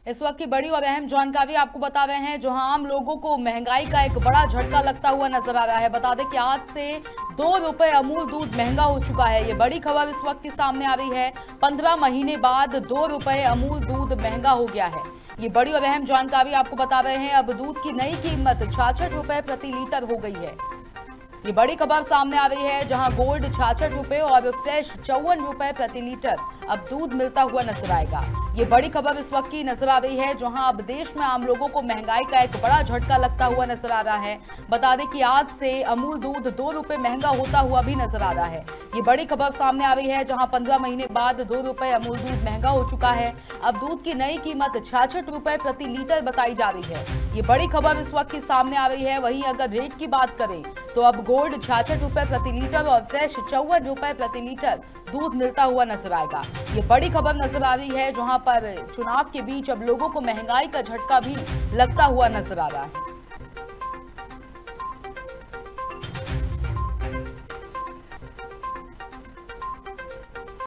इस वक्त की बड़ी और अहम जानकारी आपको बता रहे हैं, जहां आम लोगों को महंगाई का एक बड़ा झटका लगता हुआ नजर आ रहा है। बता दें कि आज से 2 रुपए अमूल दूध महंगा हो चुका है। ये बड़ी खबर इस वक्त की सामने आ रही है। 15 महीने बाद 2 रुपए अमूल दूध महंगा हो गया है। ये बड़ी और अहम जानकारी आपको बता रहे हैं। अब दूध की नई कीमत 66 रुपए प्रति लीटर हो गई है। ये बड़ी खबर सामने आ रही है, जहां गोल्ड 66 रुपए और फ्रेश 54 रुपए प्रति लीटर अब दूध मिलता हुआ नजर आएगा। ये बड़ी खबर इस वक्त की नजर आ रही है, जहां अब देश में आम लोगों को महंगाई का एक बड़ा झटका लगता हुआ नजर आ रहा है। बता दें कि आज से अमूल दूध 2 रुपए महंगा होता हुआ भी नजर आ रहा है। ये बड़ी खबर सामने आ रही है, जहां 15 महीने बाद 2 रुपए अमूल दूध महंगा हो चुका है। अब दूध की नई कीमत 66 रुपए प्रति लीटर बताई जा रही है। ये बड़ी खबर इस वक्त की सामने आ रही है। वहीं अगर रेट की बात करें तो अब गोल्ड 66 रुपए प्रति लीटर और फ्रेश 54 रुपए प्रति लीटर दूध मिलता हुआ नजर आएगा। ये बड़ी खबर नजर आ रही है, जहां पर चुनाव के बीच अब लोगों को महंगाई का झटका भी लगता हुआ नजर आ रहा है।